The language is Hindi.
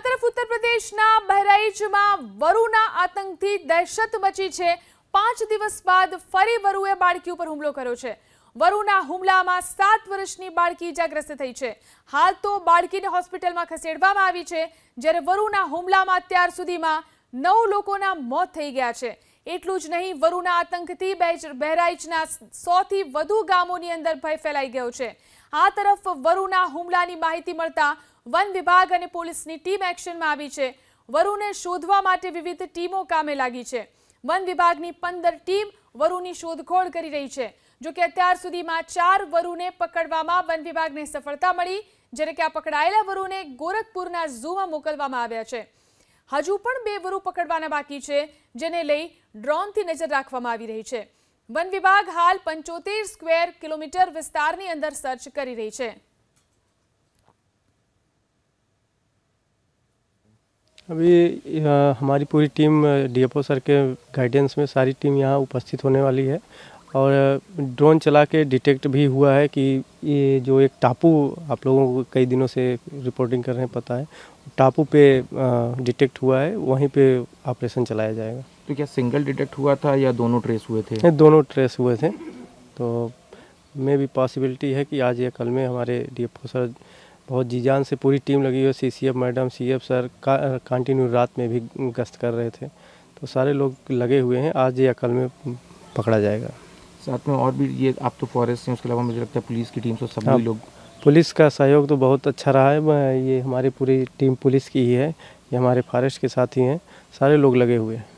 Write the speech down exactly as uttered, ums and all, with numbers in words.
તરફ ઉત્તર પ્રદેશના બહરાઇચમાં વરુના આતંકથી દહેશત મચી છે। પાંચ દિવસ બાદ ફરી વરુએ બાળકી ઉપર હુમલો કર્યો છે। વરુના હુમલામાં સાત વર્ષની બાળકી ઇજાગ્રસ્ત થઈ છે। હાલ તો બાળકીને હોસ્પિટલમાં ખસેડવામાં આવી છે, જ્યારે વરુના હુમલામાં અત્યાર સુધીમાં નવ લોકોના મોત થઈ ગયા છે। એટલું જ નહીં, વરુના આતંકથી બહરાઇચના સો થી વધુ ગામોની અંદર ભય ફેલાઈ ગયો છે। આ તરફ વરુના હુમલાની માહિતી મળતા वन विभाग और पुलिस की टीम एक्शन में आई है। वरुने शोधवा माटे विविध टीमों कामे लागी है। वन विभाग की पंदर टीम वरुनी शोधखोळ करी रही है। जो कि अत्यार सुधी में चार वरुने पकड़वामां वन विभाग ने सफलता मळी, ज्यारे के आ पकड़ायेला वरुने गोरखपुरना झू में मोकलवामां आव्या छे। हजू पण बे वरु पकड़वाना बाकी है, जेने लई ड्रोन थी नजर राखवामां आवी रही है। वन विभाग हाल पंचोतेर स्क्वेर किलोमीटर विस्तारनी अंदर सर्च करी रही है। अभी हमारी पूरी टीम डीएफओ सर के गाइडेंस में सारी टीम यहाँ उपस्थित होने वाली है और ड्रोन चला के डिटेक्ट भी हुआ है कि ये जो एक टापू आप लोगों को कई दिनों से रिपोर्टिंग कर रहे हैं पता है, टापू पे डिटेक्ट हुआ है, वहीं पे ऑपरेशन चलाया जाएगा। तो क्या सिंगल डिटेक्ट हुआ था या दोनों ट्रेस हुए थे? नहीं, दोनों ट्रेस हुए थे। तो में भी पॉसिबिलिटी है कि आज या कल में हमारे डीएफओ सर बहुत जी जान से पूरी टीम लगी हुई है। सीसीएफ मैडम, सीएफ सर का कंटिन्यू रात में भी गश्त कर रहे थे, तो सारे लोग लगे हुए हैं। आज या कल में पकड़ा जाएगा। साथ में और भी ये आप तो फॉरेस्ट से, उसके अलावा मुझे लगता है पुलिस की टीम से सभी लोग। पुलिस का सहयोग तो बहुत अच्छा रहा है। ये हमारी पूरी टीम पुलिस की ही है, ये हमारे फॉरेस्ट के साथी हैं, सारे लोग लगे हुए हैं।